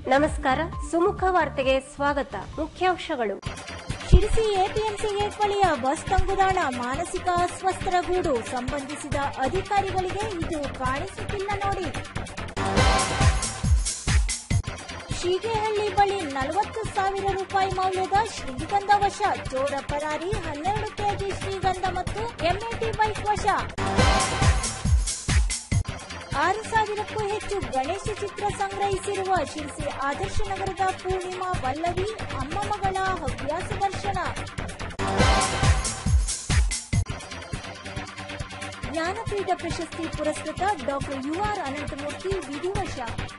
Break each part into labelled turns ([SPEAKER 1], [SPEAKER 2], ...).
[SPEAKER 1] ನಮಸ್ಕಾರ, ಸುಮುಖ ವಾರ್ತೆಗೆ ಸ್ವಾಗತ. ಮುಖ್ಯಾಂಶಗಳು.
[SPEAKER 2] ಶಿರಸಿ ಎಪಿಎಂಸಿ ಗೇಟ್ ಬಳಿಯ ಬಸ್ ತಂಗುದಾಣ ಮಾನಸಿಕ ಅಸ್ವಸ್ಥರ ಗೂಡು. ಸಂಬಂಧಿಸಿದ ಅಧಿಕಾರಿಗಳಿಗೆ ಇದು ಕಾಣಿಸುತ್ತಿಲ್ಲ ನೋಡಿ. ಶೀಗೇಹಳ್ಳಿ ಬಳಿ 40,000 ರೂಪಾಯಿ ಮೌಲ್ಯದ ಶ್ರೀಗಂಧ ವಶ. ಚೋರ ಪರಾರಿ. 12 ಕೆಜಿ ಶ್ರೀಗಂಧ ಮತ್ತು ಎಂಎಟಿ ಬೈಕ್ ವಶ. 6,000ಕ್ಕೂ ಹೆಚ್ಚು ಗಣೇಶ ಚಿತ್ರ ಸಂಗ್ರಹಿಸಿರುವ ಶಿರಸಿ ಆದರ್ಶ ನಗರದ ಪೂರ್ಣಿಮಾ ವಲ್ಲವಿ ಅಮ್ಮ ಮಗಳ ಹವ್ಯಾಸ ದರ್ಶನ. ಜ್ಞಾನಪೀಠ ಪ್ರಶಸ್ತಿ ಪುರಸ್ಕೃತ ಡಾ. UR ಅನಂತಮೂರ್ತಿ ವಿಧಿವಶ.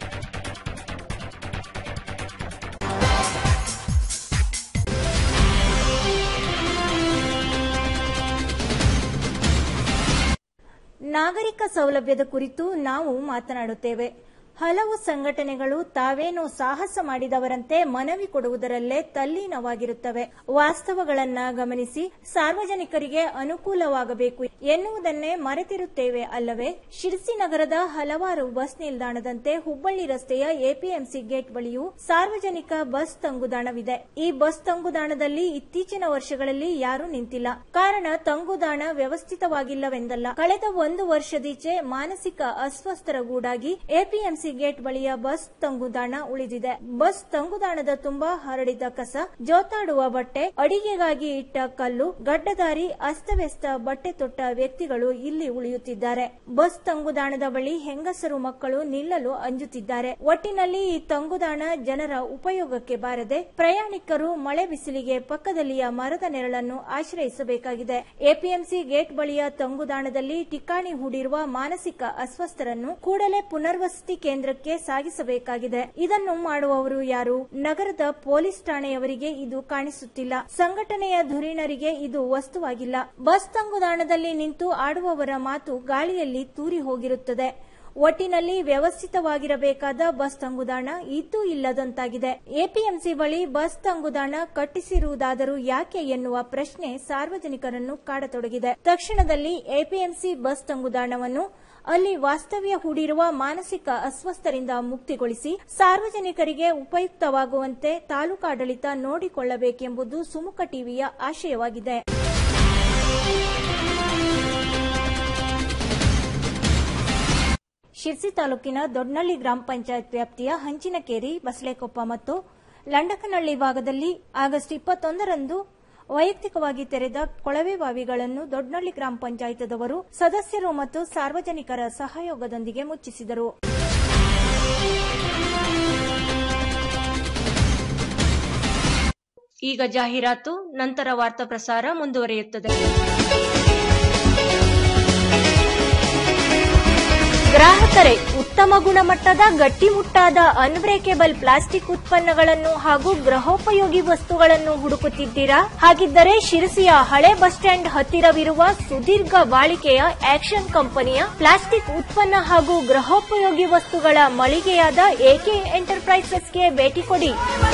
[SPEAKER 2] ನಾಗರಿಕ ಸೌಲಭ್ಯದ ಕುರಿತು ನಾವು ಮಾತನಾಡುತ್ತೇವೆ. ಹಲವು ಸಂಘಟನೆಗಳು ತಾವೇನೋ ಸಾಹಸ ಮಾಡಿದವರಂತೆ ಮನವಿ ಕೊಡುವುದರಲ್ಲೇ ತಲ್ಲೀನವಾಗಿರುತ್ತವೆ. ವಾಸ್ತವಗಳನ್ನ ಗಮನಿಸಿ ಸಾರ್ವಜನಿಕರಿಗೆ ಅನುಕೂಲವಾಗಬೇಕು ಎನ್ನುವುದನ್ನೇ ಮರೆತಿರುತ್ತೇವೆ ಅಲ್ಲವೇ? ಶಿರಸಿ ನಗರದ ಹಲವಾರು ಬಸ್ ನಿಲ್ದಾಣದಂತೆ ಹುಬ್ಬಳ್ಳಿ ರಸ್ತೆಯ ಎಪಿಎಂಸಿ ಗೇಟ್ ಬಳಿಯೂ ಸಾರ್ವಜನಿಕ ಬಸ್ ತಂಗುದಾಣವಿದೆ. ಈ ಬಸ್ ತಂಗುದಾಣದಲ್ಲಿ ಇತ್ತೀಚಿನ ವರ್ಷಗಳಲ್ಲಿ ಯಾರೂ ನಿಂತಿಲ್ಲ. ಕಾರಣ ತಂಗುದಾಣ ವ್ಯವಸ್ಥಿತವಾಗಿಲ್ಲವೆಂದಲ್ಲ. ಕಳೆದ 1 ವರ್ಷದೀಚೆ ಮಾನಸಿಕ ಅಸ್ವಸ್ಥರ ಗೂಡಾಗಿ ಎಪಿಎಂಸಿ ಗೇಟ್ ಬಳಿಯ ಬಸ್ ತಂಗುದಾಣ ಉಳಿದಿದೆ. ಬಸ್ ತಂಗುದಾಣದ ತುಂಬಾ ಹರಡಿದ ಕಸ, ಜೋತಾಡುವ ಬಟ್ಟೆ, ಅಡಿಗೆಗಾಗಿ ಇಟ್ಟ ಕಲ್ಲು, ಗಡ್ಡಧಾರಿ, ಅಸ್ತವ್ಯಸ್ತ ಬಟ್ಟೆ ತೊಟ್ಟ ವ್ಯಕ್ತಿಗಳು ಇಲ್ಲಿ ಉಳಿಯುತ್ತಿದ್ದಾರೆ. ಬಸ್ ತಂಗುದಾಣದ ಬಳಿ ಹೆಂಗಸರು, ಮಕ್ಕಳು ನಿಲ್ಲಲು ಅಂಜುತ್ತಿದ್ದಾರೆ. ಒಟ್ಟಿನಲ್ಲಿ ಈ ತಂಗುದಾಣ ಜನರ ಉಪಯೋಗಕ್ಕೆ ಬಾರದೆ ಪ್ರಯಾಣಿಕರು ಮಳೆ ಬಿಸಿಲಿಗೆ ಪಕ್ಕದಲ್ಲಿಯ ಮರದ ನೆರಳನ್ನು ಆಶ್ರಯಿಸಬೇಕಾಗಿದೆ. ಎಪಿಎಂಸಿ ಗೇಟ್ ಬಳಿಯ ತಂಗುದಾಣದಲ್ಲಿ ಠಿಕಾಣಿ ಹೂಡಿರುವ ಮಾನಸಿಕ ಅಸ್ವಸ್ಥರನ್ನು ಕೂಡಲೇ ಪುನರ್ವಸತಿ ಕೇಂದ್ರಕ್ಕೆ ಸಾಗಿಸಬೇಕಾಗಿದೆ. ಇದನ್ನು ಮಾಡುವವರು ಯಾರು? ನಗರದ ಪೊಲೀಸ್ ಠಾಣೆಯವರಿಗೆ ಇದು ಕಾಣಿಸುತ್ತಿಲ್ಲ. ಸಂಘಟನೆಯ ಧುರೀಣರಿಗೆ ಇದು ವಸ್ತುವಾಗಿಲ್ಲ. ಬಸ್ ತಂಗುದಾಣದಲ್ಲಿ ನಿಂತು ಆಡುವವರ ಮಾತು ಗಾಳಿಯಲ್ಲಿ ತೂರಿ ಹೋಗಿರುತ್ತದೆ. ಒಟ್ಟಿನಲ್ಲಿ ವ್ಯವಸ್ಥಿತವಾಗಿರಬೇಕಾದ ಬಸ್ ತಂಗುದಾಣ ಇದ್ದೂ ಇಲ್ಲದಂತಾಗಿದೆ. ಎಪಿಎಂಸಿ ಬಳಿ ಬಸ್ ತಂಗುದಾಣ ಕಟ್ಟಿಸಿರುವುದಾದರೂ ಯಾಕೆ ಎನ್ನುವ ಪ್ರಶ್ನೆ ಸಾರ್ವಜನಿಕರನ್ನು ಕಾಡತೊಡಗಿದೆ. ತಕ್ಷಣದಲ್ಲಿ ಎಪಿಎಂಸಿ ಬಸ್ ತಂಗುದಾಣವನ್ನು ಅಲ್ಲಿ ವಾಸ್ತವ್ಯ ಹೂಡಿರುವ ಮಾನಸಿಕ ಅಸ್ವಸ್ಥರಿಂದ ಮುಕ್ತಿಗೊಳಿಸಿ ಸಾರ್ವಜನಿಕರಿಗೆ ಉಪಯುಕ್ತವಾಗುವಂತೆ ತಾಲೂಕಾಡಳಿತ ನೋಡಿಕೊಳ್ಳಬೇಕೆಂಬುದು ಸುಮುಖ ಟಿವಿಯ ಆಶಯವಾಗಿದೆ. ಶಿರಸಿ ತಾಲೂಕಿನ ದೊಡ್ಡನಳ್ಳಿ ಗ್ರಾಮ ಪಂಚಾಯತ್ ವ್ಯಾಪ್ತಿಯ ಹಂಚಿನಕೇರಿ, ಬಸಳೆಕೊಪ್ಪ ಮತ್ತು ಲಂಡಕನಹಳ್ಳಿ ಭಾಗದಲ್ಲಿ ಆಗಸ್ಟ್ 21ರಂದು ವೈಯಕ್ತಿಕವಾಗಿ ತೆರೆದ ಕೊಳವೆ ಬಾವಿಗಳನ್ನು ದೊಡ್ಡನಳ್ಳಿ ಗ್ರಾಮ ಪಂಚಾಯತದವರು ಸದಸ್ಯರು ಮತ್ತು ಸಾರ್ವಜನಿಕರ ಸಹಯೋಗದೊಂದಿಗೆ ಮುಚ್ಚಿಸಿದರು.
[SPEAKER 1] ಈಗ ಜಾಹೀರಾತು, ನಂತರ ವಾರ್ತಾ ಪ್ರಸಾರ ಮುಂದುವರಿಯುತ್ತದೆ. ಗ್ರಾಹಕರೇ, ಉತ್ತಮ ಗುಣಮಟ್ಟದ ಗಟ್ಟಿಮುಟ್ಟಾದ ಅನ್ಬ್ರೇಕೇಬಲ್ ಪ್ಲಾಸ್ಟಿಕ್ ಉತ್ಪನ್ನಗಳನ್ನು ಹಾಗೂ ಗೃಹೋಪಯೋಗಿ ವಸ್ತುಗಳನ್ನು ಹುಡುಕುತ್ತಿದ್ದೀರಾ? ಹಾಗಿದ್ದರೆ ಶಿರಸಿಯ ಹಳೆ ಬಸ್ ಸ್ಟ್ಯಾಂಡ್ ಹತ್ತಿರವಿರುವ ಸುದೀರ್ಘ ಬಾಳಿಕೆಯ ಆಕ್ಷನ್ ಕಂಪನಿಯ ಪ್ಲಾಸ್ಟಿಕ್ ಉತ್ಪನ್ನ ಹಾಗೂ ಗೃಹೋಪಯೋಗಿ ವಸ್ತುಗಳ ಮಳಿಗೆಯಾದ ಎಕೆ ಎಂಟರ್ಪ್ರೈಸಸ್ಗೆ ಭೇಟಿ ಕೊಡಿ.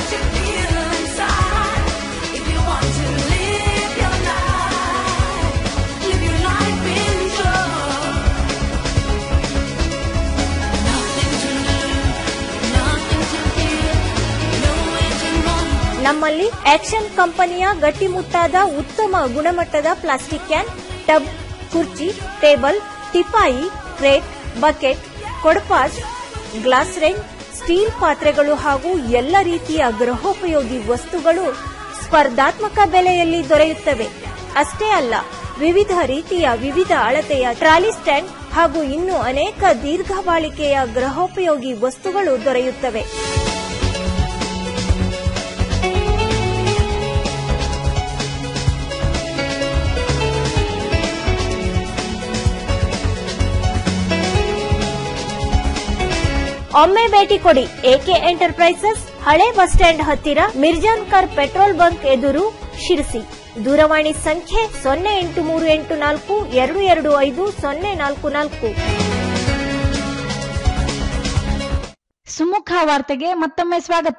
[SPEAKER 1] ನಮ್ಮಲ್ಲಿ ಆಕ್ಷನ್ ಕಂಪನಿಯ ಗಟ್ಟಿಮುಟ್ಟಾದ ಉತ್ತಮ ಗುಣಮಟ್ಟದ ಪ್ಲಾಸ್ಟಿಕ್ ಕ್ಯಾನ್, ಟಬ್, ಕುರ್ಚಿ, ಟೇಬಲ್, ಟಿಪಾಯಿ, ಕ್ರೇಟ್, ಬಕೆಟ್, ಕೊಡಪಾಸ್, ಗ್ಲಾಸ್ ರೇಂಜ್, ಸ್ಟೀಲ್ ಪಾತ್ರೆಗಳು ಹಾಗೂ ಎಲ್ಲ ರೀತಿಯ ಗೃಹೋಪಯೋಗಿ ವಸ್ತುಗಳು ಸ್ಪರ್ಧಾತ್ಮಕ ಬೆಲೆಯಲ್ಲಿ ದೊರೆಯುತ್ತವೆ. ಅಷ್ಟೇ ಅಲ್ಲ, ವಿವಿಧ ರೀತಿಯ ವಿವಿಧ ಅಳತೆಯ ಟ್ರಾಲಿ ಸ್ಟ್ಯಾಂಡ್ ಹಾಗೂ ಇನ್ನೂ ಅನೇಕ ದೀರ್ಘ ಬಾಳಿಕೆಯ ಗೃಹೋಪಯೋಗಿ ವಸ್ತುಗಳು ದೊರೆಯುತ್ತವೆ. ಒಮ್ಮೆ ಭೇಟಿ ಕೊಡಿ. ಎಕೆ ಎಂಟರ್ಪ್ರೈಸಸ್, ಹಳೆ ಬಸ್ ಸ್ಟ್ಯಾಂಡ್ ಹತ್ತಿರ, ಮಿರ್ಜಾನ್ ಕಾರ್ ಪೆಟ್ರೋಲ್ ಬಂಕ್ ಎದುರು, ಶಿರಸಿ. ದೂರವಾಣಿ ಸಂಖ್ಯೆ 083842250044.
[SPEAKER 3] ಸುಮುಖ ವಾರ್ತೆಗೆ ಮತ್ತೊಮ್ಮೆ ಸ್ವಾಗತ.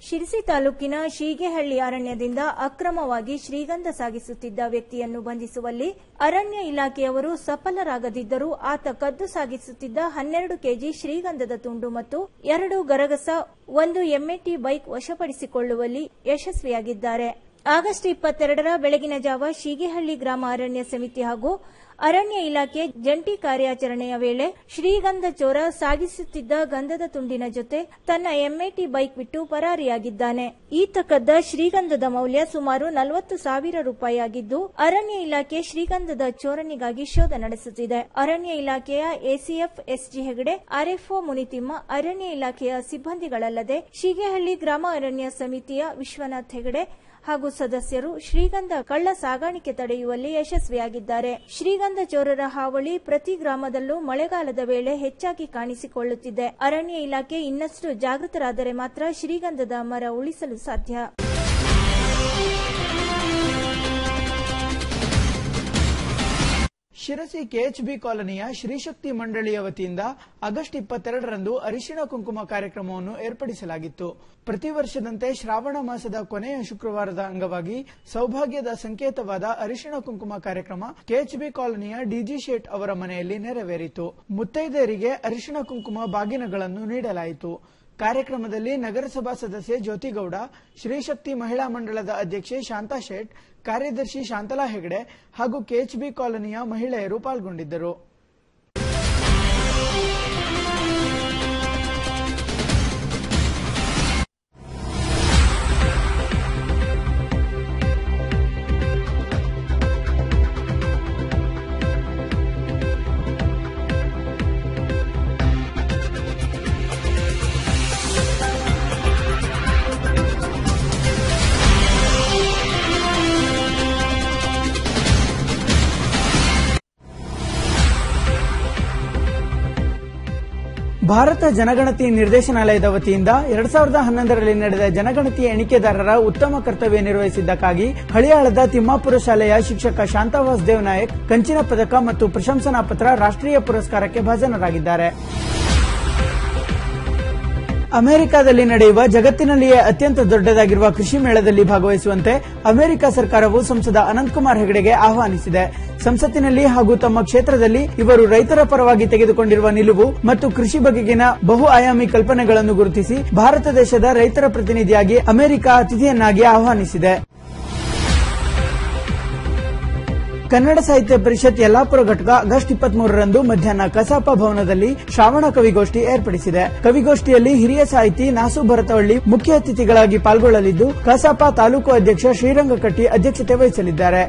[SPEAKER 2] ಶಿರಸಿ ತಾಲೂಕಿನ ಶೀಗೆಹಳ್ಳಿ ಅರಣ್ಯದಿಂದ ಅಕ್ರಮವಾಗಿ ಶ್ರೀಗಂಧ ಸಾಗಿಸುತ್ತಿದ್ದ ವ್ಯಕ್ತಿಯನ್ನು ಬಂಧಿಸುವಲ್ಲಿ ಅರಣ್ಯ ಇಲಾಖೆಯವರು ಸಫಲರಾಗದಿದ್ದರೂ ಆತ ಕದ್ದು ಸಾಗಿಸುತ್ತಿದ್ದ 12 ಕೆಜಿ ಶ್ರೀಗಂಧದ ತುಂಡು ಮತ್ತು 2 ಗರಗಸ, 1 ಎಂಎಟಿ ಬೈಕ್ ವಶಪಡಿಸಿಕೊಳ್ಳುವಲ್ಲಿ ಯಶಸ್ವಿಯಾಗಿದ್ದಾರೆ. ಆಗಸ್ಟ್ 22ರ ಬೆಳಗಿನ ಜಾವ ಶೀಗೆಹಳ್ಳಿ ಗ್ರಾಮ ಅರಣ್ಯ ಸಮಿತಿ ಹಾಗೂ ಅರಣ್ಯ ಇಲಾಖೆ ಜಂಟಿ ಕಾರ್ಯಾಚರಣೆಯ ವೇಳೆ ಶ್ರೀಗಂಧ ಚೋರ ಸಾಗಿಸುತ್ತಿದ್ದ ಗಂಧದ ತುಂಡಿನ ಜೊತೆ ತನ್ನ ಎಂಎಟಿ ಬೈಕ್ ಬಿಟ್ಟು ಪರಾರಿಯಾಗಿದ್ದಾನೆ. ಈತ ಕದ್ದ ಶ್ರೀಗಂಧದ ಮೌಲ್ಯ ಸುಮಾರು 40,000 ರೂಪಾಯಿ ಆಗಿದ್ದು, ಅರಣ್ಯ ಇಲಾಖೆ ಶ್ರೀಗಂಧದ ಚೋರನಿಗಾಗಿ ಶೋಧ ನಡೆಸುತ್ತಿದೆ. ಅರಣ್ಯ ಇಲಾಖೆಯ ACF SG Hegde, RFO Munithimma, ಅರಣ್ಯ ಇಲಾಖೆಯ ಸಿಬ್ಬಂದಿಗಳಲ್ಲದೆ ಶೀಗೆಹಳ್ಳಿ ಗ್ರಾಮ ಅರಣ್ಯ ಸಮಿತಿಯ ವಿಶ್ವನಾಥ್ ಹೆಗಡೆ ಹಾಗೂ ಸದಸ್ಯರು ಶ್ರೀಗಂಧ ಕಳ್ಳ ಸಾಗಾಣಿಕೆ ತಡೆಯುವಲ್ಲಿ ಯಶಸ್ವಿಯಾಗಿದ್ದಾರೆ. ಶ್ರೀಗಂಧ ಚೋರರ ಹಾವಳಿ ಪ್ರತಿ ಗ್ರಾಮದಲ್ಲೂ ಮಳೆಗಾಲದ ವೇಳೆ ಹೆಚ್ಚಾಗಿ ಕಾಣಿಸಿಕೊಳ್ಳುತ್ತಿದೆ. ಅರಣ್ಯ ಇಲಾಖೆ ಇನ್ನಷ್ಟು ಜಾಗೃತರಾದರೆ ಮಾತ್ರ ಶ್ರೀಗಂಧದ ಮರ ಉಳಿಸಲು ಸಾಧ್ಯ.
[SPEAKER 4] ಶಿರಸಿ ಕೆಎಚ್ಬಿ ಕಾಲೋನಿಯ ಶ್ರೀಶಕ್ತಿ ಮಂಡಳಿಯ ವತಿಯಿಂದ ಆಗಸ್ಟ್ 22ರಂದು ಅರಿಶಿಣ ಕುಂಕುಮ ಕಾರ್ಯಕ್ರಮವನ್ನು ಏರ್ಪಡಿಸಲಾಗಿತ್ತು. ಪ್ರತಿ ವರ್ಷದಂತೆ ಶ್ರಾವಣ ಮಾಸದ ಕೊನೆಯ ಶುಕ್ರವಾರದ ಅಂಗವಾಗಿ ಸೌಭಾಗ್ಯದ ಸಂಕೇತವಾದ ಅರಿಶಿಣ ಕುಂಕುಮ ಕಾರ್ಯಕ್ರಮ ಕೆಎಚ್ಬಿ ಕಾಲೋನಿಯ ಡಿಜಿ ಶೇಟ್ ಅವರ ಮನೆಯಲ್ಲಿ ನೆರವೇರಿತು. ಮುತ್ತೈದೆಯರಿಗೆ ಅರಿಶಿಣ ಕುಂಕುಮ ಬಾಗಿನಗಳನ್ನು ನೀಡಲಾಯಿತು. ಕಾರ್ಯಕ್ರಮದಲ್ಲಿ ನಗರಸಭಾ ಸದಸ್ಯೆ ಜ್ಯೋತಿಗೌಡ, ಶ್ರೀಶಕ್ತಿ ಮಹಿಳಾ ಮಂಡಳದ ಅಧ್ಯಕ್ಷೆ ಶಾಂತಾ ಶೇಟ್, ಕಾರ್ಯದರ್ಶಿ ಶಾಂತಲಾ ಹೆಗಡೆ ಹಾಗೂ ಕೆಎಚ್ಬಿ ಕಾಲೋನಿಯ ಮಹಿಳೆಯರು ಪಾಲ್ಗೊಂಡಿದ್ದರು. ಭಾರತ ಜನಗಣತಿ ನಿರ್ದೇಶನಾಲಯದ ವತಿಯಿಂದ 2011ರಲ್ಲಿ ನಡೆದ ಜನಗಣತಿ ಎಣಿಕೆದಾರರ ಉತ್ತಮ ಕರ್ತವ್ಯ ನಿರ್ವಹಿಸಿದ್ದಕ್ಕಾಗಿ ಹಳಿಯಾಳದ ತಿಮ್ಮಾಪುರ ಶಾಲೆಯ ಶಿಕ್ಷಕ ಶಾಂತಾ ವಾಸುದೇವ್ ನಾಯಕ್ ಕಂಚಿನ ಪದಕ ಮತ್ತು ಪ್ರಶಂಸನಾ ಪತ್ರ ರಾಷ್ಟ್ರೀಯ ಪುರಸ್ಕಾರಕ್ಕೆ ಭಾಜನರಾಗಿದ್ದಾರೆ. ಅಮೆರಿಕದಲ್ಲಿ ನಡೆಯುವ ಜಗತ್ತಿನಲ್ಲಿಯೇ ಅತ್ಯಂತ ದೊಡ್ಡದಾಗಿರುವ ಕೃಷಿ ಮೇಳದಲ್ಲಿ ಭಾಗವಹಿಸುವಂತೆ ಅಮೆರಿಕ ಸರ್ಕಾರವು ಸಂಸದ ಅನಂತಕುಮಾರ್ ಹೆಗಡೆಗೆ ಆಹ್ವಾನಿಸಿದೆ. ಸಂಸತ್ತಿನಲ್ಲಿ ಹಾಗೂ ತಮ್ಮ ಕ್ಷೇತ್ರದಲ್ಲಿ ಇವರು ರೈತರ ಪರವಾಗಿ ತೆಗೆದುಕೊಂಡಿರುವ ನಿಲುವು ಮತ್ತು ಕೃಷಿ ಬಗೆಗಿನ ಬಹು ಆಯಾಮಿ ಕಲ್ಪನೆಗಳನ್ನು ಗುರುತಿಸಿ ಭಾರತ ದೇಶದ ರೈತರ ಪ್ರತಿನಿಧಿಯಾಗಿ ಅಮೆರಿಕ ಅತಿಥಿಯನ್ನಾಗಿ ಆಹ್ವಾನಿಸಿದೆ. ಕನ್ನಡ ಸಾಹಿತ್ಯ ಪರಿಷತ್ ಯಲ್ಲಾಪುರ ಘಟಕ ಆಗಸ್ಟ್ 23ರಂದು ಮಧ್ಯಾಹ್ನ ಕಸಾಪ ಭವನದಲ್ಲಿ ಶ್ರಾವಣ ಕವಿಗೋಷ್ಠಿ ಏರ್ಪಡಿಸಿದೆ. ಕವಿಗೋಷ್ಠಿಯಲ್ಲಿ ಹಿರಿಯ ಸಾಹಿತಿ ನಾಸು ಭರತವಳ್ಳಿ ಮುಖ್ಯ ಅತಿಥಿಗಳಾಗಿ ಪಾಲ್ಗೊಳ್ಳಲಿದ್ದು, ಕಸಾಪ ತಾಲೂಕು ಅಧ್ಯಕ್ಷ ಶ್ರೀರಂಗಕಟ್ಟಿ ಅಧ್ಯಕ್ಷತೆ ವಹಿಸಲಿದ್ದಾರೆ.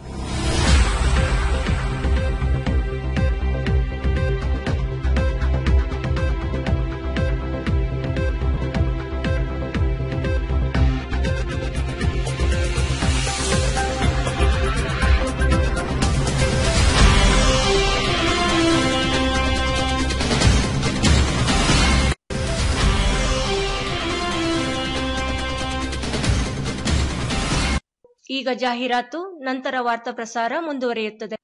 [SPEAKER 2] ಈಗ ಜಾಹೀರಾತು, ನಂತರ ವಾರ್ತಾ ಪ್ರಸಾರ ಮುಂದುವರಿಯುತ್ತದೆ.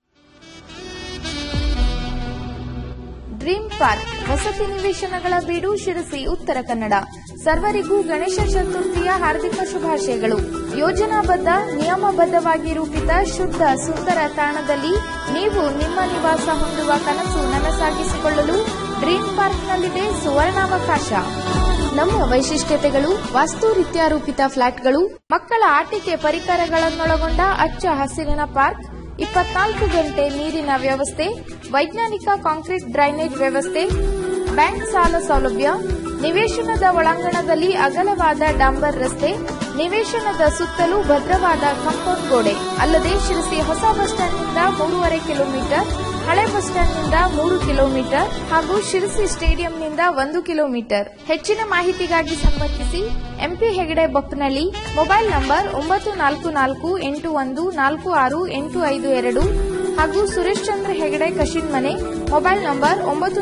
[SPEAKER 5] ಡ್ರೀಮ್ ಪಾರ್ಕ್ ವಸತಿ ನಿವೇಶನಗಳ ಬೀಡು, ಶಿರಸಿ, ಉತ್ತರ ಕನ್ನಡ. ಸರ್ವರಿಗೂ ಗಣೇಶ ಚತುರ್ಥಿಯ ಹಾರ್ದಿಕ ಶುಭಾಶಯಗಳು. ಯೋಜನಾಬದ್ಧ, ನಿಯಮಬದ್ಧವಾಗಿ ರೂಪಿತ ಶುದ್ಧ ಸುಂದರ ತಾಣದಲ್ಲಿ ನೀವು ನಿಮ್ಮ ನಿವಾಸ ಹೊಂದುವ ಕನಸು ನನಸಾಗಿಸಿಕೊಳ್ಳಲು ಡ್ರೀಮ್ ಪಾರ್ಕ್ನಲ್ಲಿದೆ ಸುವರ್ಣಾವಕಾಶ. ನಮ್ಮ ವೈಶಿಷ್ಟ್ಯತೆಗಳು: ವಾಸ್ತು ರೀತ್ಯಾರೂಪಿತ ಫ್ಲಾಟ್ಗಳು, ಮಕ್ಕಳ ಆಟಿಕೆ ಪರಿಕರಗಳನ್ನೊಳಗೊಂಡ ಹಚ್ಚ ಹಸಿರಿನ ಪಾರ್ಕ್, 24 ಗಂಟೆ ನೀರಿನ ವ್ಯವಸ್ಥೆ, ವೈಜ್ಞಾನಿಕ ಕಾಂಕ್ರೀಟ್ ಡ್ರೈನೇಜ್ ವ್ಯವಸ್ಥೆ, ಬ್ಯಾಂಕ್ ಸಾಲ ಸೌಲಭ್ಯ, ನಿವೇಶನದ ಒಳಾಂಗಣದಲ್ಲಿ ಅಗಲವಾದ ಡಾಂಬರ್ ರಸ್ತೆ, ನಿವೇಶನದ ಸುತ್ತಲೂ ಭದ್ರವಾದ ಕಾಂಪೌಂಡ್ ಗೋಡೆ. ಅಲ್ಲದೆ ಶಿರಸಿ ಹೊಸ ಬಸ್ ಸ್ಟ್ಯಾಂಡ್ನಿಂದ 3.5 ಕಿಲೋಮೀಟರ್, ಹಳೆ ಬಸ್ ಸ್ಟ್ಯಾಂಡ್ನಿಂದ 3 ಕಿಲೋಮೀಟರ್ ಹಾಗೂ ಶಿರಸಿ ಸ್ಟೇಡಿಯಂನಿಂದ 1 ಕಿಲೋಮೀಟರ್. ಹೆಚ್ಚಿನ ಮಾಹಿತಿಗಾಗಿ ಸಂಪರ್ಕಿಸಿ MP Hegde Boppanahalli. Mobile number 9481414682 ಹಾಗೂ ಸುರೇಶ್ ಚಂದ್ರ ಹೆಗಡೆ ಕಶಿನ್ಮನೆ. Mobile number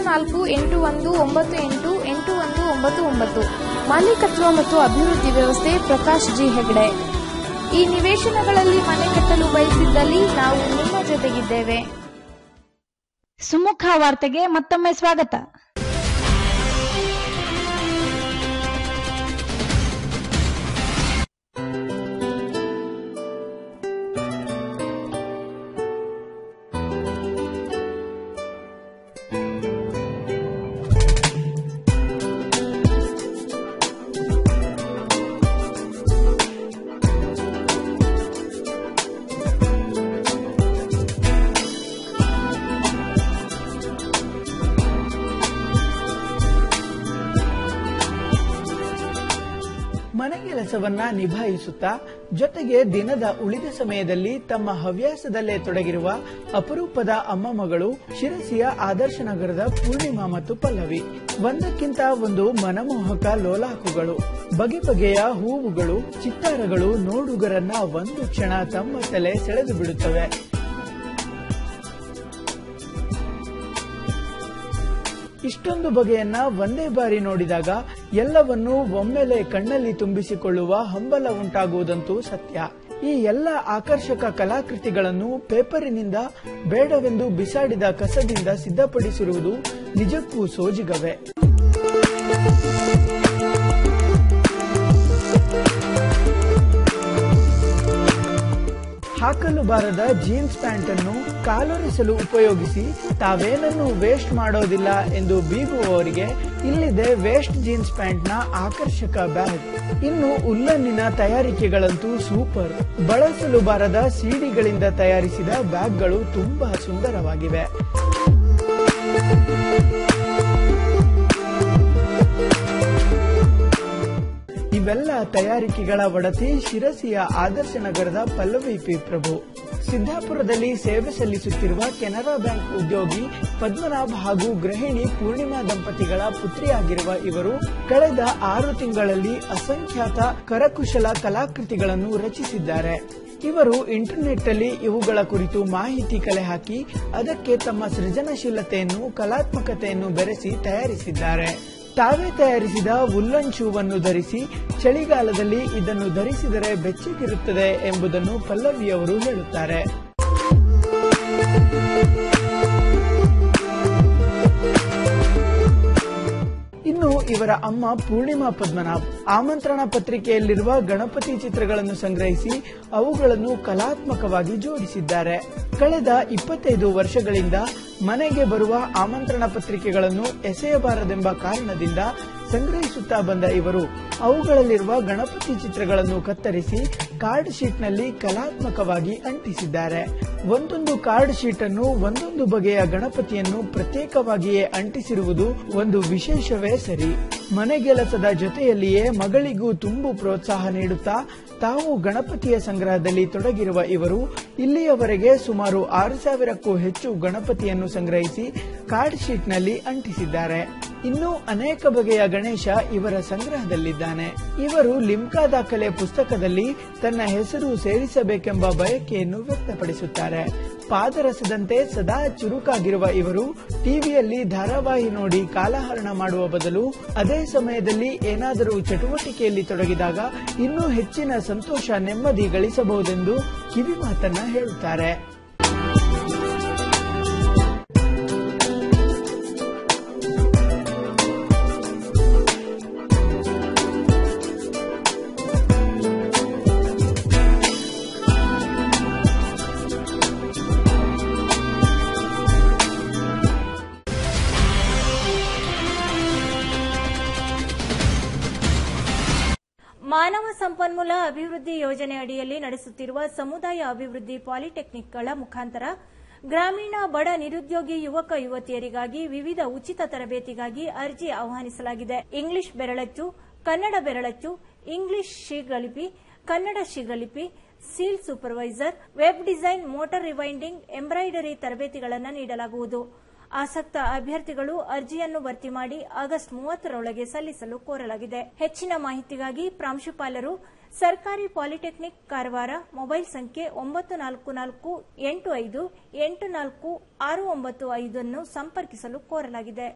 [SPEAKER 5] 9481988899. ಮಾಲೀಕತ್ವ ಮತ್ತು ಅಭಿವೃದ್ಧಿ ವ್ಯವಸ್ಥೆ ಪ್ರಕಾಶ್ ಜಿ ಹೆಗಡೆ. ಈ ನಿವೇಶನಗಳಲ್ಲಿ ಮನೆ ಕಟ್ಟಲು ಬಯಸಿದ್ದಲ್ಲಿ ನಾವು ನಿಮ್ಮ ಜೊತೆಗಿದ್ದೇವೆ.
[SPEAKER 3] ಸುಮುಖ ವಾರ್ತೆಗೆ ಮತ್ತೊಮ್ಮೆ ಸ್ವಾಗತ.
[SPEAKER 4] ಕೆಲಸವನ್ನ ನಿಭಾಯಿಸುತ್ತಾ ಜೊತೆಗೆ ದಿನದ ಉಳಿದ ಸಮಯದಲ್ಲಿ ತಮ್ಮ ಹವ್ಯಾಸದಲ್ಲೇ ತೊಡಗಿರುವ ಅಪರೂಪದ ಅಮ್ಮ ಮಗಳು ಶಿರಸಿಯ ಆದರ್ಶ ನಗರದ ಪೂರ್ಣಿಮಾ ಮತ್ತು ಪಲ್ಲವಿ. ಒಂದಕ್ಕಿಂತ ಒಂದು ಮನಮೋಹಕ ಲೋಲಾಕುಗಳು, ಬಗೆ ಬಗೆಯ ಹೂವುಗಳು, ಚಿತ್ತಾರಗಳು ನೋಡುಗರನ್ನ ಒಂದು ಕ್ಷಣ ತಮ್ಮ ತಲೆ ಸೆಳೆದು ಬಿಡುತ್ತವೆ. ಇಷ್ಟೊಂದು ಬಗೆಯನ್ನ ಒಂದೇ ಬಾರಿ ನೋಡಿದಾಗ ಎಲ್ಲವನ್ನೂ ಒಮ್ಮೆಲೆ ಕಣ್ಣಲ್ಲಿ ತುಂಬಿಸಿಕೊಳ್ಳುವ ಹಂಬಲ ಉಂಟಾಗುವುದಂತೂ ಸತ್ಯ. ಈ ಎಲ್ಲ ಆಕರ್ಷಕ ಕಲಾಕೃತಿಗಳನ್ನು ಪೇಪರಿನಿಂದ ಬೇಡವೆಂದು ಬಿಸಾಡಿದ ಕಸದಿಂದ ಸಿದ್ಧಪಡಿಸಿರುವುದು ನಿಜಕ್ಕೂ ಸೋಜಿಗವೇ. ಹಾಕಲು ಬಾರದ ಜೀನ್ಸ್ ಪ್ಯಾಂಟ್ ಅನ್ನು ಕಾಲೊರೆಸಲು ಉಪಯೋಗಿಸಿ ತಾವೇನನ್ನು ವೇಸ್ಟ್ ಮಾಡೋದಿಲ್ಲ ಎಂದು ಬೀಗುವವರಿಗೆ ಇಲ್ಲಿದೆ ವೇಸ್ಟ್ ಜೀನ್ಸ್ ಪ್ಯಾಂಟ್ ನ ಆಕರ್ಷಕ ಬ್ಯಾಗ್. ಇನ್ನು ಉಲ್ಲನ್ನಿನ ತಯಾರಿಕೆಗಳಂತೂ ಸೂಪರ್. ಬಳಸಲು ಬಾರದ ಸೀಡಿಗಳಿಂದ ತಯಾರಿಸಿದ ಬ್ಯಾಗ್ಗಳು ತುಂಬಾ ಸುಂದರವಾಗಿವೆ. ಇವೆಲ್ಲ ತಯಾರಿಕೆಗಳ ಒಡತಿ ಶಿರಸಿಯ ಆದರ್ಶ ನಗರದ ಪಲ್ಲವಿ ಪಿ ಪ್ರಭು. ಸಿದ್ದಾಪುರದಲ್ಲಿ ಸೇವೆ ಸಲ್ಲಿಸುತ್ತಿರುವ ಕೆನರಾ ಬ್ಯಾಂಕ್ ಉದ್ಯೋಗಿ ಪದ್ಮನಾಭ್ ಹಾಗೂ ಗೃಹಿಣಿ ಪೂರ್ಣಿಮಾ ದಂಪತಿಗಳ ಪುತ್ರಿಯಾಗಿರುವ ಇವರು ಕಳೆದ 6 ತಿಂಗಳಲ್ಲಿ ಅಸಂಖ್ಯಾತ ಕರಕುಶಲ ಕಲಾಕೃತಿಗಳನ್ನು ರಚಿಸಿದ್ದಾರೆ. ಇವರು ಇಂಟರ್ನೆಟ್ ಅಲ್ಲಿ ಇವುಗಳ ಕುರಿತು ಮಾಹಿತಿ ಕಲೆ ಹಾಕಿ ಅದಕ್ಕೆ ತಮ್ಮ ಸೃಜನಶೀಲತೆಯನ್ನು ಕಲಾತ್ಮಕತೆಯನ್ನು ಬೆರೆಸಿ ತಯಾರಿಸಿದ್ದಾರೆ. ತಾವೇ ತಯಾರಿಸಿದ ಉಲ್ಲನ್ ಶೂವನ್ನು ಧರಿಸಿ ಚಳಿಗಾಲದಲ್ಲಿ ಇದನ್ನು ಧರಿಸಿದರೆ ಬೆಚ್ಚಗಿರುತ್ತದೆ ಎಂಬುದನ್ನು ಪಲ್ಲವಿಯವರು ಹೇಳುತ್ತಾರೆ. ಇನ್ನು ಇವರ ಅಮ್ಮ ಪೂರ್ಣಿಮಾ ಪದ್ಮನಾಭ್ ಆಮಂತ್ರಣ ಪತ್ರಿಕೆಯಲ್ಲಿರುವ ಗಣಪತಿ ಚಿತ್ರಗಳನ್ನು ಸಂಗ್ರಹಿಸಿ ಅವುಗಳನ್ನು ಕಲಾತ್ಮಕವಾಗಿ ಜೋಡಿಸಿದ್ದಾರೆ. ಕಳೆದ 25 ವರ್ಷಗಳಿಂದ ಮನೆಗೆ ಬರುವ ಆಮಂತ್ರಣ ಪತ್ರಿಕೆಗಳನ್ನು ಎಸೆಯಬಾರದೆಂಬ ಕಾರಣದಿಂದ ಸಂಗ್ರಹಿಸುತ್ತಾ ಬಂದ ಇವರು ಅವುಗಳಲ್ಲಿರುವ ಗಣಪತಿ ಚಿತ್ರಗಳನ್ನು ಕತ್ತರಿಸಿ ಕಾರ್ಡ್ ಶೀಟ್ ನಲ್ಲಿ ಕಲಾತ್ಮಕವಾಗಿ ಅಂಟಿಸಿದ್ದಾರೆ. ಒಂದೊಂದು ಕಾರ್ಡ್ ಶೀಟ್ ಅನ್ನು ಒಂದೊಂದು ಬಗೆಯ ಗಣಪತಿಯನ್ನು ಪ್ರತ್ಯೇಕವಾಗಿಯೇ ಅಂಟಿಸಿರುವುದು ಒಂದು ವಿಶೇಷವೇ ಸರಿ. ಮನೆಗೆಲಸದ ಜೊತೆಯಲ್ಲಿಯೇ ಮಗಳಿಗೂ ತುಂಬು ಪ್ರೋತ್ಸಾಹ ನೀಡುತ್ತಾ ತಾವು ಗಣಪತಿಯ ಸಂಗ್ರಹದಲ್ಲಿ ತೊಡಗಿರುವ ಇವರು ಇಲ್ಲಿಯವರೆಗೆ ಸುಮಾರು 6,000ಕ್ಕೂ ಹೆಚ್ಚು ಗಣಪತಿಯನ್ನು ಸಂಗ್ರಹಿಸಿ ಕಾರ್ಡ್ ಶೀಟ್ ನಲ್ಲಿ ಅಂಟಿಸಿದ್ದಾರೆ. ಇನ್ನೂ ಅನೇಕ ಬಗೆಯ ಗಣೇಶ ಇವರ ಸಂಗ್ರಹದಲ್ಲಿದ್ದಾನೆ. ಇವರು ಲಿಮ್ಕಾ ದಾಖಲೆ ಪುಸ್ತಕದಲ್ಲಿ ತನ್ನ ಹೆಸರು ಸೇರಿಸಬೇಕೆಂಬ ಬಯಕೆಯನ್ನು ವ್ಯಕ್ತಪಡಿಸುತ್ತಾರೆ. ಪಾದರಸದಂತೆ ಸದಾ ಚುರುಕಾಗಿರುವ ಇವರು ಟಿವಿಯಲ್ಲಿ ಧಾರಾವಾಹಿ ನೋಡಿ ಕಾಲಹರಣ ಮಾಡುವ ಬದಲು ಅದೇ ಸಮಯದಲ್ಲಿ ಏನಾದರೂ ಚಟುವಟಿಕೆಯಲ್ಲಿ ತೊಡಗಿದಾಗ ಇನ್ನೂ ಹೆಚ್ಚಿನ ಸಂತೋಷ ನೆಮ್ಮದಿ ಗಳಿಸಬಹುದೆಂದು ಕಿವಿ ಮಾತನ್ನ ಹೇಳುತ್ತಾರೆ.
[SPEAKER 2] ಮಾನವ ಸಂಪನ್ಮೂಲ ಅಭಿವೃದ್ಧಿ ಯೋಜನೆ ಅಡಿಯಲ್ಲಿ ನಡೆಸುತ್ತಿರುವ ಸಮುದಾಯ ಅಭಿವೃದ್ಧಿ ಪಾಲಿಟೆಕ್ನಿಕ್ಗಳ ಮುಖಾಂತರ ಗ್ರಾಮೀಣ ಬಡ ನಿರುದ್ಯೋಗಿ ಯುವಕ ಯುವತಿಯರಿಗಾಗಿ ವಿವಿಧ ಉಚಿತ ತರಬೇತಿಗಾಗಿ ಅರ್ಜಿ ಆಹ್ವಾನಿಸಲಾಗಿದೆ. ಇಂಗ್ಲಿಷ್ ಬೆರಳಚ್ಚು, ಕನ್ನಡ ಬೆರಳಚ್ಚು, ಇಂಗ್ಲಿಷ್ ಶೀಘ್ರಲಿಪಿ, ಕನ್ನಡ ಶೀಘ್ರಲಿಪಿ, seal supervisor, web design, motor rewinding, embroidery ತರಬೇತಿಗಳನ್ನು ನೀಡಲಾಗುವುದು. ಆಸಕ್ತ ಅಭ್ಯರ್ಥಿಗಳು ಅರ್ಜಿಯನ್ನು ಭರ್ತಿ ಮಾಡಿ ಆಗಸ್ಟ್ 30ರೊಳಗೆ ಸಲ್ಲಿಸಲು ಕೋರಲಾಗಿದೆ. ಹೆಚ್ಚಿನ ಮಾಹಿತಿಗಾಗಿ ಪ್ರಾಂಶುಪಾಲರು, ಸರ್ಕಾರಿ ಪಾಲಿಟೆಕ್ನಿಕ್ ಕಾರವಾರ, ಮೊಬೈಲ್ ಸಂಖ್ಯೆ 9445848695 ಅನ್ನು ಸಂಪರ್ಕಿಸಲು ಕೋರಲಾಗಿದೆ.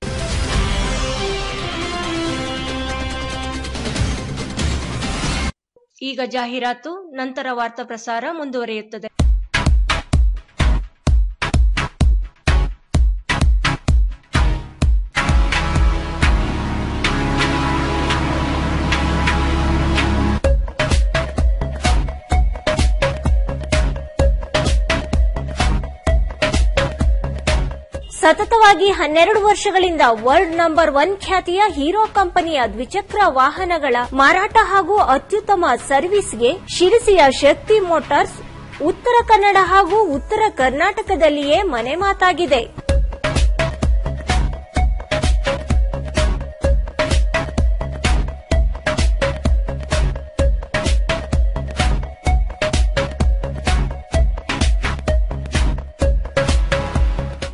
[SPEAKER 2] ಈಗ ಜಾಹೀರಾತು, ನಂತರ ವಾರ್ತಾ ಪ್ರಸಾರ ಮುಂದುವರಿಯುತ್ತದೆ. ಸತತವಾಗಿ 12 ವರ್ಷಗಳಿಂದ ವರ್ಲ್ಡ್ ನಂಬರ್ 1 ಖ್ಯಾತಿಯ ಹೀರೋ ಕಂಪನಿಯ ದ್ವಿಚಕ್ರ ವಾಹನಗಳ ಮಾರಾಟ ಹಾಗೂ ಅತ್ಯುತ್ತಮ ಸರ್ವಿಸ್ಗೆ ಶಿರಸಿಯ ಶಕ್ತಿ ಮೋಟಾರ್ಸ್ ಉತ್ತರ ಕನ್ನಡ ಹಾಗೂ ಉತ್ತರ ಕರ್ನಾಟಕದಲ್ಲಿಯೇ ಮನೆ ಮಾತಾಗಿದೆ.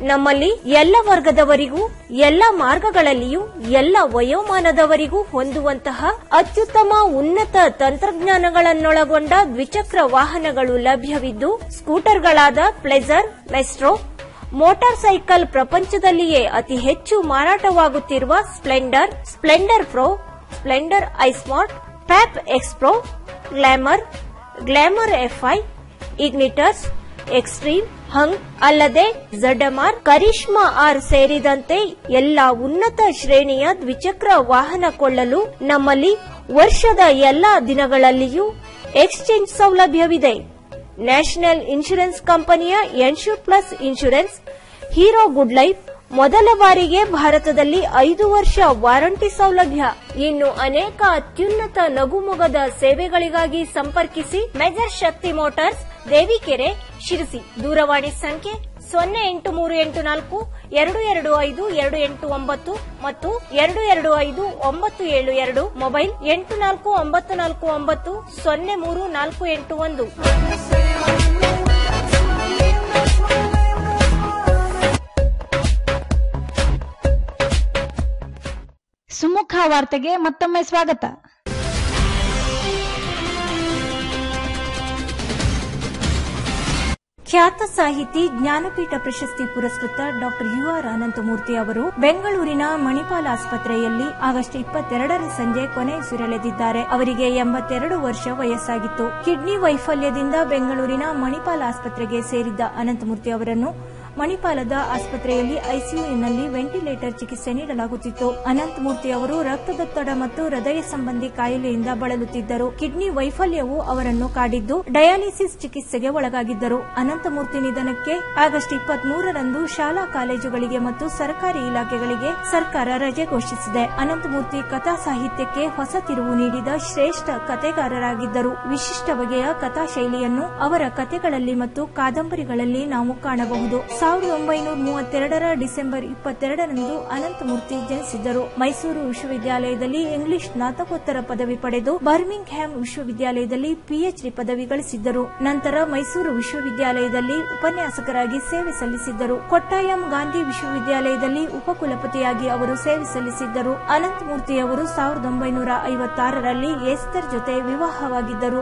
[SPEAKER 1] ನಮ್ಮಲ್ಲಿ ಎಲ್ಲ ವರ್ಗದವರಿಗೂ ಎಲ್ಲ ಮಾರ್ಗಗಳಲ್ಲಿಯೂ ಎಲ್ಲ ವಯೋಮಾನದವರಿಗೂ ಹೊಂದುವಂತಹ ಅತ್ಯುತ್ತಮ ಉನ್ನತ ತಂತ್ರಜ್ಞಾನಗಳನ್ನೊಳಗೊಂಡ ದ್ವಿಚಕ್ರ ವಾಹನಗಳು ಲಭ್ಯವಿದ್ದು ಸ್ಕೂಟರ್ಗಳಾದ ಪ್ಲೆಜರ್, ಮೆಸ್ಟ್ರೋ, ಮೋಟಾರ್ ಸೈಕಲ್ ಪ್ರಪಂಚದಲ್ಲಿಯೇ ಅತಿ ಹೆಚ್ಚು ಮಾರಾಟವಾಗುತ್ತಿರುವ Splendor, Splendor Pro, Splendor iSmart, ಪ್ಯಾಪ್ Xpro, Glamour, Glamour FI, Ignitors, Xtreme, Hunk ಅಲ್ಲದೆ ZMR, ಕರಿಷ್ಮಾ ಆರ್ ಸೇರಿದಂತೆ ಎಲ್ಲಾ ಉನ್ನತ ಶ್ರೇಣಿಯ ದ್ವಿಚಕ್ರ ವಾಹನ ಕೊಳ್ಳಲು ನಮ್ಮಲ್ಲಿ ವರ್ಷದ ಎಲ್ಲಾ ದಿನಗಳಲ್ಲಿಯೂ ಎಕ್ಸ್ಚೇಂಜ್ ಸೌಲಭ್ಯವಿದೆ. ನ್ಯಾಷನಲ್ ಇನ್ಶೂರೆನ್ಸ್ ಕಂಪನಿಯ Ensure plus insurance, Hero Good Life ಮೊದಲ ಬಾರಿಗೆ ಭಾರತದಲ್ಲಿ 5 ವರ್ಷ ವಾರಂಟಿ ಸೌಲಭ್ಯ. ಇನ್ನು ಅನೇಕ ಅತ್ಯುನ್ನತ ನಗುಮೊಗದ ಸೇವೆಗಳಿಗಾಗಿ ಸಂಪರ್ಕಿಸಿ ಮೇಜರ್ ಶಕ್ತಿ ಮೋಟಾರ್ಸ್, ದೇವಿಕೆರೆ, ಶಿರಸಿ. ದೂರವಾಣಿ ಸಂಖ್ಯೆ 08482252889 ಮತ್ತು 225972. ಮೊಬೈಲ್ 8494903481.
[SPEAKER 3] ಸುಮುಖ ವಾರ್ತೆಗೆ ಮತ್ತೊಮ್ಮೆ ಸ್ವಾಗತ.
[SPEAKER 2] ಖ್ಯಾತ ಸಾಹಿತಿ, ಜ್ಞಾನಪೀಠ ಪ್ರಶಸ್ತಿ ಪುರಸ್ಕೃತ ಡಾ UR ಅನಂತಮೂರ್ತಿ ಅವರು ಬೆಂಗಳೂರಿನ ಮಣಿಪಾಲ್ ಆಸ್ಪತ್ರೆಯಲ್ಲಿ ಆಗಸ್ಟ್ 22ರ ಸಂಜೆ ಕೊನೆಯುಸಿರೆಳೆದಿದ್ದಾರೆ. ಅವರಿಗೆ 82 ವರ್ಷ ವಯಸ್ಸಾಗಿತ್ತು. ಕಿಡ್ನಿ ವೈಫಲ್ಯದಿಂದ ಬೆಂಗಳೂರಿನ ಮಣಿಪಾಲ್ ಆಸ್ಪತ್ರೆಗೆ ಸೇರಿದ್ದ ಅನಂತಮೂರ್ತಿ ಅವರನ್ನು ಮಣಿಪಾಲದ ಆಸ್ಪತ್ರೆಯಲ್ಲಿ ಐಸಿಯುನಲ್ಲಿ ವೆಂಟಿಲೇಟರ್ ಚಿಕಿತ್ಸೆ ನೀಡಲಾಗುತ್ತಿತ್ತು. ಅನಂತಮೂರ್ತಿ ಅವರು ರಕ್ತದೊತ್ತಡ ಮತ್ತು ಹೃದಯ ಸಂಬಂಧಿ ಕಾಯಿಲೆಯಿಂದ ಬಳಲುತ್ತಿದ್ದರು. ಕಿಡ್ನಿ ವೈಫಲ್ಯವು ಅವರನ್ನು ಕಾಡಿದ್ದು ಡಯಾಲಿಸಿಸ್ ಚಿಕಿತ್ಸೆಗೆ ಒಳಗಾಗಿದ್ದರು. ಅನಂತಮೂರ್ತಿ ನಿಧನಕ್ಕೆ ಆಗಸ್ಟ್ 23ರಂದು ಶಾಲಾ ಕಾಲೇಜುಗಳಿಗೆ ಮತ್ತು ಸರ್ಕಾರಿ ಇಲಾಖೆಗಳಿಗೆ ಸರ್ಕಾರ ರಜೆ ಘೋಷಿಸಿದೆ. ಅನಂತಮೂರ್ತಿ ಕಥಾ ಸಾಹಿತ್ಯಕ್ಕೆ ಹೊಸ ತಿರುವು ನೀಡಿದ ಶ್ರೇಷ್ಠ ಕಥೆಗಾರರಾಗಿದ್ದರು. ವಿಶಿಷ್ಟ ಬಗೆಯ ಕಥಾ ಶೈಲಿಯನ್ನು ಅವರ ಕಥೆಗಳಲ್ಲಿ ಮತ್ತು ಕಾದಂಬರಿಗಳಲ್ಲಿ ನಾವು ಕಾಣಬಹುದು. 1932ರ ಡಿಸೆಂಬರ್ 22ರಂದು ಅನಂತಮೂರ್ತಿ ಜನಿಸಿದ್ದರು. ಮೈಸೂರು ವಿಶ್ವವಿದ್ಯಾಲಯದಲ್ಲಿ ಇಂಗ್ಲಿಷ್ ಸ್ನಾತಕೋತ್ತರ ಪದವಿ ಪಡೆದು ಬರ್ಮಿಂಗ್ ಹ್ಯಾಮ್ ವಿಶ್ವವಿದ್ಯಾಲಯದಲ್ಲಿ PhD ಪದವಿ ಗಳಿಸಿದ್ದರು. ನಂತರ ಮೈಸೂರು ವಿಶ್ವವಿದ್ಯಾಲಯದಲ್ಲಿ ಉಪನ್ಯಾಸಕರಾಗಿ ಸೇವೆ ಸಲ್ಲಿಸಿದ್ದರು. ಕೊಟ್ಟಾಯಂ ಗಾಂಧಿ ವಿಶ್ವವಿದ್ಯಾಲಯದಲ್ಲಿ ಉಪಕುಲಪತಿಯಾಗಿ ಅವರು ಸೇವೆ ಸಲ್ಲಿಸಿದ್ದರು. ಅನಂತಮೂರ್ತಿ ಅವರು 1956ರಲ್ಲಿ ಎಸ್ತರ್ ಜೊತೆ ವಿವಾಹವಾಗಿದ್ದರು.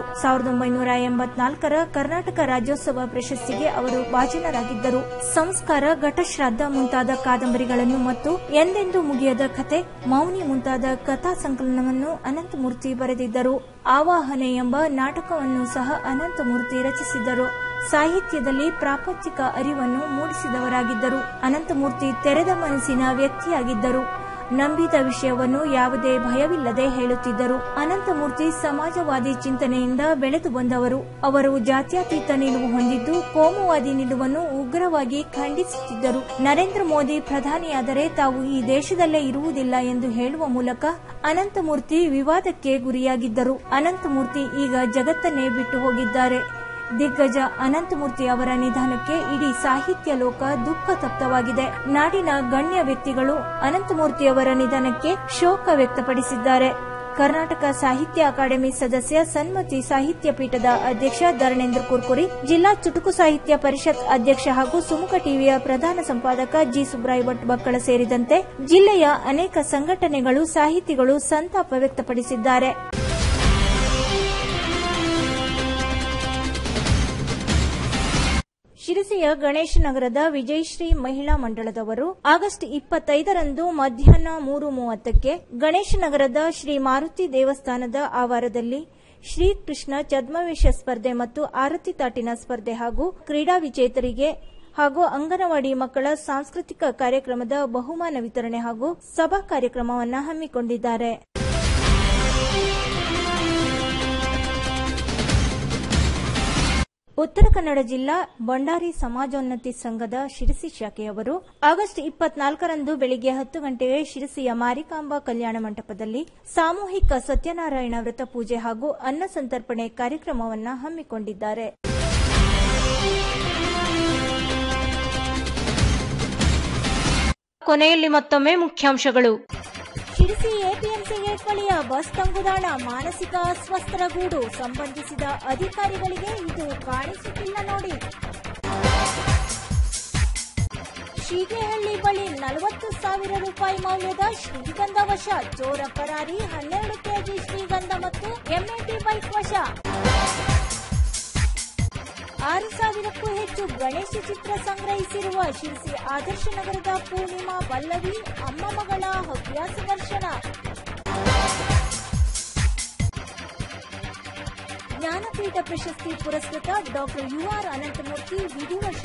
[SPEAKER 2] 1984ರ ಕರ್ನಾಟಕ ರಾಜ್ಯೋತ್ಸವ ಪ್ರಶಸ್ತಿಗೆ ಅವರು ಭಾಜನರಾಗಿದ್ದರು. ಸಂಸ್ಕಾರ, ಘಟಶ್ರಾದ್ದ ಮುಂತಾದ ಕಾದಂಬರಿಗಳನ್ನು ಮತ್ತು ಎಂದೆಂದೂ ಮುಗಿಯದ ಕಥೆ, ಮೌನಿ ಮುಂತಾದ ಕಥಾ ಸಂಕಲನವನ್ನು ಅನಂತಮೂರ್ತಿ ಬರೆದಿದ್ದರು. ಆವಾಹನೆ ಎಂಬ ನಾಟಕವನ್ನು ಸಹ ಅನಂತಮೂರ್ತಿ ರಚಿಸಿದ್ದರು. ಸಾಹಿತ್ಯದಲ್ಲಿ ಪ್ರಾಪಂಚಿಕ ಅರಿವನ್ನು ಮೂಡಿಸಿದವರಾಗಿದ್ದರು. ಅನಂತಮೂರ್ತಿ ತೆರೆದ ಮನಸ್ಸಿನ ವ್ಯಕ್ತಿಯಾಗಿದ್ದರು. ನಂಬಿದ ವಿಷಯವನ್ನು ಯಾವುದೇ ಭಯವಿಲ್ಲದೆ ಹೇಳುತ್ತಿದ್ದರು. ಅನಂತಮೂರ್ತಿ ಸಮಾಜವಾದಿ ಚಿಂತನೆಯಿಂದ ಬೆಳೆದು ಬಂದವರು. ಅವರು ಜಾತ್ಯತೀತ ನಿಲುವು ಹೊಂದಿದ್ದು ಕೋಮುವಾದಿ ನಿಲುವನ್ನು ಉಗ್ರವಾಗಿ ಖಂಡಿಸುತ್ತಿದ್ದರು. ನರೇಂದ್ರ ಮೋದಿ ಪ್ರಧಾನಿಯಾದರೆ ತಾವು ಈ ದೇಶದಲ್ಲೇ ಇರುವುದಿಲ್ಲ ಎಂದು ಹೇಳುವ ಮೂಲಕ ಅನಂತಮೂರ್ತಿ ವಿವಾದಕ್ಕೆ ಗುರಿಯಾಗಿದ್ದರು. ಅನಂತಮೂರ್ತಿ ಈಗ ಜಗತ್ತನ್ನೇ ಬಿಟ್ಟು ಹೋಗಿದ್ದಾರೆ. ದಿಗ್ಗಜ ಅನಂತಮೂರ್ತಿ ಅವರ ನಿಧನಕ್ಕೆ ಇಡೀ ಸಾಹಿತ್ಯ ಲೋಕ ದುಃಖ ತಪ್ತವಾಗಿದೆ. ನಾಡಿನ ಗಣ್ಯ ವ್ಯಕ್ತಿಗಳು ಅನಂತಮೂರ್ತಿಯವರ ನಿಧನಕ್ಕೆ ಶೋಕ ವ್ಯಕ್ತಪಡಿಸಿದ್ದಾರೆ. ಕರ್ನಾಟಕ ಸಾಹಿತ್ಯ ಅಕಾಡೆಮಿ ಸದಸ್ಯ, ಸನ್ಮತಿ ಸಾಹಿತ್ಯ ಪೀಠದ ಅಧ್ಯಕ್ಷ ಧರಣೇಂದ್ರ ಕುರ್ಕುರಿ, ಜಿಲ್ಲಾ ಚುಟುಕು ಸಾಹಿತ್ಯ ಪರಿಷತ್ ಅಧ್ಯಕ್ಷ ಹಾಗೂ ಸುಮುಖ ಟಿವಿಯ ಪ್ರಧಾನ ಸಂಪಾದಕ ಜಿ ಸುಬ್ರಾಯ್ ಭಟ್ ಬಕ್ಕಳ ಸೇರಿದಂತೆ ಜಿಲ್ಲೆಯ ಅನೇಕ ಸಂಘಟನೆಗಳು, ಸಾಹಿತಿಗಳು ಸಂತಾಪ ವ್ಯಕ್ತಪಡಿಸಿದ್ದಾರೆ. ಶಿರಸಿಯ ಗಣೇಶ ನಗರದ ವಿಜಯಶ್ರೀ ಮಹಿಳಾ ಮಂಡಳದವರು ಆಗಸ್ಟ್ 25ರಂದು ಮಧ್ಯಾಹ್ನ 3:30ಕ್ಕೆ ಗಣೇಶ ನಗರದ ಶ್ರೀ ಮಾರುತಿ ದೇವಸ್ಥಾನದ ಆವರಣದಲ್ಲಿ ಶ್ರೀಕೃಷ್ಣ ಛದ್ಮವೇಷ ಸ್ಪರ್ಧೆ ಮತ್ತು ಆರತಿ ತಾಟಿನ ಸ್ಪರ್ಧೆ ಹಾಗೂ ಕ್ರೀಡಾ ವಿಜೇತರಿಗೆ ಹಾಗೂ ಅಂಗನವಾಡಿ ಮಕ್ಕಳ ಸಾಂಸ್ಕೃತಿಕ ಕಾರ್ಯಕ್ರಮದ ಬಹುಮಾನ ವಿತರಣೆ ಹಾಗೂ ಸಭಾ ಕಾರ್ಯಕ್ರಮವನ್ನು ಹಮ್ಮಿಕೊಂಡಿದ್ದಾರೆ. ಉತ್ತರ ಕನ್ನಡ ಜಿಲ್ಲಾ ಬಂಡಾರಿ ಸಮಾಜೋನ್ನತಿ ಸಂಘದ ಶಿರಸಿ ಶಾಖೆಯವರು ಆಗಸ್ಟ್ 24ರಂದು ಬೆಳಿಗ್ಗೆ 10 ಗಂಟೆಗೆ ಶಿರಸಿಯ ಮಾರಿಕಾಂಬಾ ಕಲ್ಯಾಣ ಮಂಟಪದಲ್ಲಿ ಸಾಮೂಹಿಕ ಸತ್ಯನಾರಾಯಣ ವ್ರತ ಪೂಜೆ ಹಾಗೂ ಅನ್ನ ಸಂತರ್ಪಣೆ ಕಾರ್ಯಕ್ರಮವನ್ನು ಹಮ್ಮಿಕೊಂಡಿದ್ದಾರೆ. ಕೊನೆಯಲ್ಲಿ ಮತ್ತೊಮ್ಮೆ ಮುಖ್ಯಾಂಶಗಳು. ಶಿರಸಿ ಎಪಿಎಂಸಿ ಗೇಟ್ ಬಳಿಯ ಬಸ್ ತಂಗುದಾಣ ಮಾನಸಿಕ ಅಸ್ವಸ್ಥರ ಗೂಡು. ಸಂಬಂಧಿಸಿದ ಅಧಿಕಾರಿಗಳಿಗೆ ಇದು ಕಾಣಿಸುತ್ತಿಲ್ಲ ನೋಡಿ. ಶೀಗೆಹಳ್ಳಿ ಬಳಿ 40,000 ರೂಪಾಯಿ ಮೌಲ್ಯದ ಶ್ರೀಗಂಧ ವಶ, ಚೋರ ಪರಾರಿ, 12 ಕೆಜಿ ಶ್ರೀಗಂಧ ಮತ್ತು ಎಂಎಟಿ ಬೈಕ್ ವಶ. 6,000ಕ್ಕೂ ಹೆಚ್ಚು ಗಣೇಶ ಚಿತ್ರ ಸಂಗ್ರಹಿಸಿರುವ ಶಿರಸಿ ಆದರ್ಶ ನಗರದ ಪೂರ್ಣಿಮಾ ಪಲ್ಲವಿ ಅಮ್ಮ ಮಗಳ ಹವ್ಯಾಸ ದರ್ಶನ. ಜ್ಞಾನಪೀಠ ಪ್ರಶಸ್ತಿ ಪುರಸ್ಕೃತ ಡಾಕ್ಟರ್ UR ಅನಂತಮೂರ್ತಿ ವಿಧಿವಶ.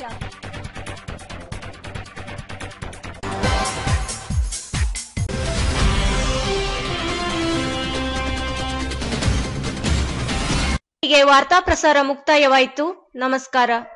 [SPEAKER 1] ಹೀಗೆ ವಾರ್ತಾ ಪ್ರಸಾರ ಮುಕ್ತಾಯವಾಯಿತು. ನಮಸ್ಕಾರ.